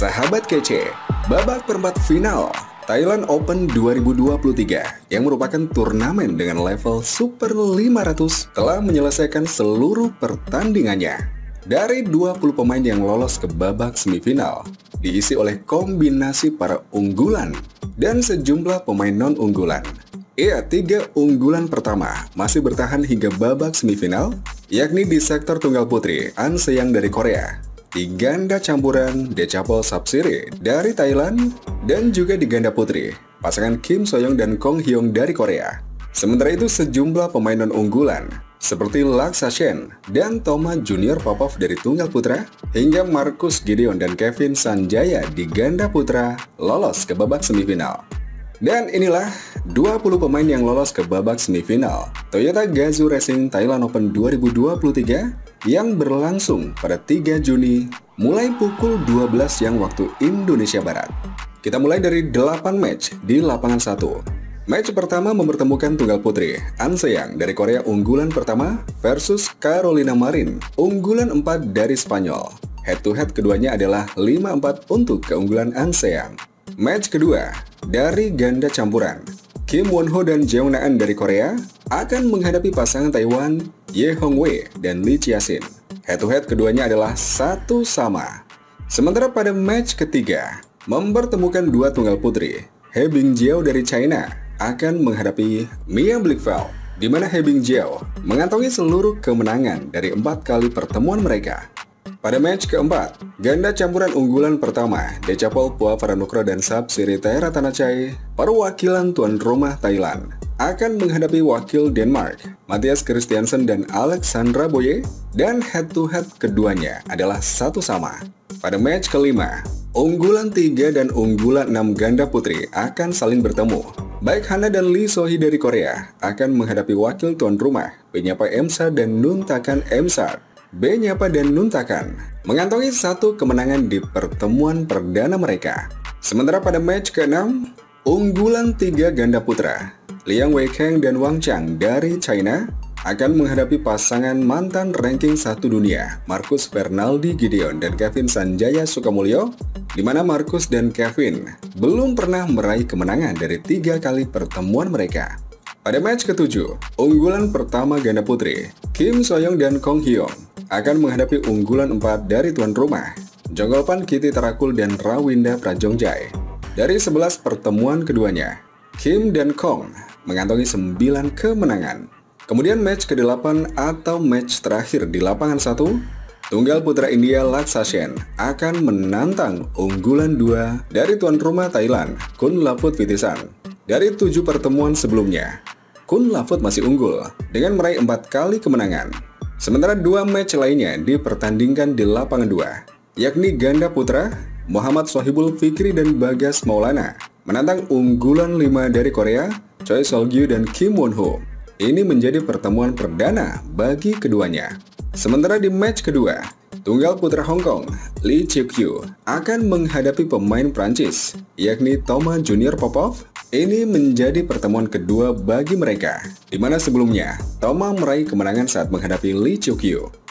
Sahabat kece, babak perempat final Thailand Open 2023 yang merupakan turnamen dengan level Super 500 telah menyelesaikan seluruh pertandingannya. Dari 20 pemain yang lolos ke babak semifinal, diisi oleh kombinasi para unggulan dan sejumlah pemain non-unggulan. Iya, 3 unggulan pertama masih bertahan hingga babak semifinal, yakni di sektor tunggal putri An Se-young dari Korea, di ganda campuran Dechapol Sapsiree dari Thailand, dan juga di ganda putri pasangan Kim So-young dan Kong Hyung dari Korea. Sementara itu sejumlah pemain non-unggulan seperti Laksa Shen dan Thoma Junior Popov dari tunggal putra, hingga Marcus Gideon dan Kevin Sanjaya di ganda putra lolos ke babak semifinal. Dan inilah 20 pemain yang lolos ke babak semifinal Toyota Gazoo Racing Thailand Open 2023 yang berlangsung pada 3 Juni mulai pukul 12 siang waktu Indonesia Barat. Kita mulai dari 8 match di lapangan 1. Match pertama mempertemukan tunggal putri An Se-young dari Korea unggulan pertama versus Carolina Marin unggulan 4 dari Spanyol. Head to head keduanya adalah 5-4 untuk keunggulan An Se-young. Match kedua dari ganda campuran, Kim Won-ho dan Jeong Na-an dari Korea akan menghadapi pasangan Taiwan Ye Hong-wei dan Lee Chia-sin. Head to head keduanya adalah 1-1. Sementara pada match ketiga mempertemukan dua tunggal putri, He Bingjiao dari China akan menghadapi Mia Blichfeld, di mana He Bingjiao mengantongi seluruh kemenangan dari 4 kali pertemuan mereka. Pada match keempat, ganda campuran unggulan pertama Dechapol Puapranugra dan Sapsiree Theratanachai, perwakilan tuan rumah Thailand, akan menghadapi wakil Denmark Mathias Christiansen dan Alexandra Boye, dan head-to-head keduanya adalah 1-1. Pada match kelima, unggulan 3 dan unggulan 6 ganda putri akan saling bertemu. Baik Hana dan Lee So-hee dari Korea akan menghadapi wakil tuan rumah Benyapa Emsa dan Nuntakan Emsa. Benyapa dan Nuntakan mengantongi 1 kemenangan di pertemuan perdana mereka. Sementara pada match ke-6, unggulan 3 ganda putra Liang Weikeng dan Wang Chang dari China akan menghadapi pasangan mantan ranking 1 dunia Marcus Fernaldi Gideon dan Kevin Sanjaya Sukamulyo, di mana Marcus dan Kevin belum pernah meraih kemenangan dari 3 kali pertemuan mereka. Pada match ke-7, unggulan pertama ganda putri Kim So-young dan Kong Hyung akan menghadapi unggulan 4 dari tuan rumah Jonggolpan Kitty Tarakul dan Rawinda Prajongjai. Dari 11 pertemuan keduanya, Kim dan Kong mengantongi 9 kemenangan. Kemudian match ke-8 atau match terakhir di lapangan 1, tunggal putra India Laksa Shen akan menantang unggulan 2 dari tuan rumah Thailand Kunlavut Vitisan. Dari 7 pertemuan sebelumnya, Kunlavut masih unggul dengan meraih 4 kali kemenangan. Sementara 2 match lainnya dipertandingkan di lapangan 2, yakni ganda putra Muhammad Sohibul Fikri dan Bagas Maulana menantang unggulan 5 dari Korea Choi Sol-gyu dan Kim Won-ho. Ini menjadi pertemuan perdana bagi keduanya. Sementara di match kedua, tunggal putra Hong Kong Lee Cheuk-kyu akan menghadapi pemain Prancis, yakni Thoma Junior Popov. Ini menjadi pertemuan kedua bagi mereka, di mana sebelumnya Thoma meraih kemenangan saat menghadapi Lee Cheuk-kyu.